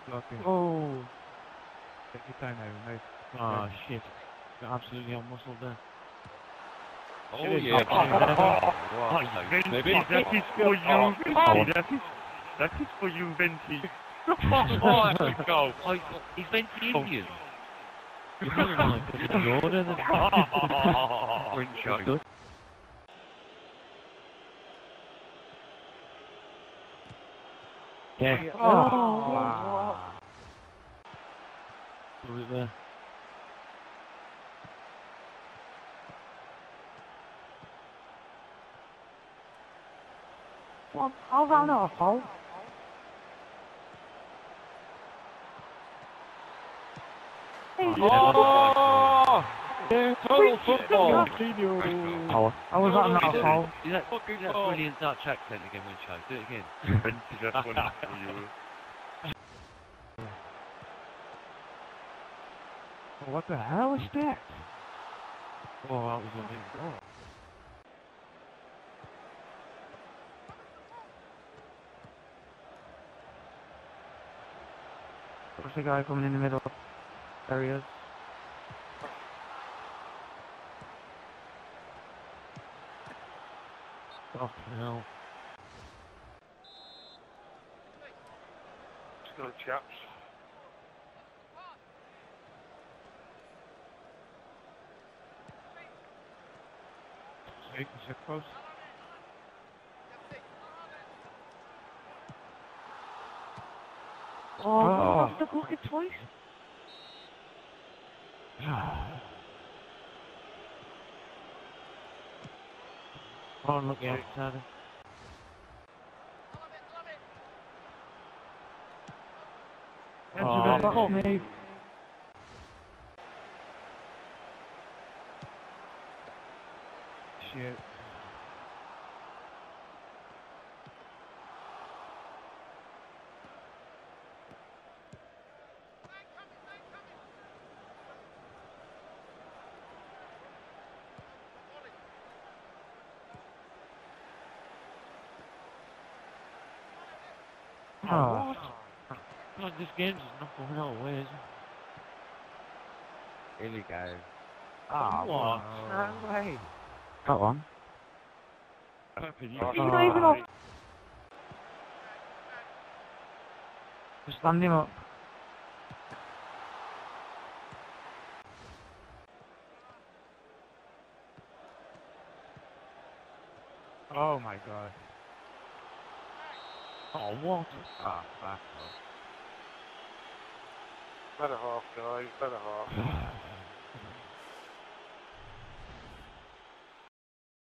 blocking. Oh. Take your time now, mate. Oh, shit. Got absolutely unmuscled there. Oh, yeah. Venti, that is for you, Venti. That is for you, Venti. Oh, that's a goal. Oh, he's Venti Indian. You're feeling like a bit of order then. Brilliant show. That's good. Yeah. Oh. Was it there? What? How's that not a foul? Oh! Total football. How was that not a foul? Do that brilliant Dutch accent again, Wincho. Do it again. Venti, that one is for you. What the hell is that? Oh, that was a big goal. There's a guy coming in the middle. There he is. Oh, hell. Let's go, chaps. Is it close? Oh, that's the clock twice. Oh, look outside. Oh, me. Shit. Oh. God, this game's just not going our way, is it? Here we go. Ah, What? no way. Got one. He's He's not even off. Just stand him up. Oh my god. Oh, what? Ah, fuck. Better half, guys. Better half.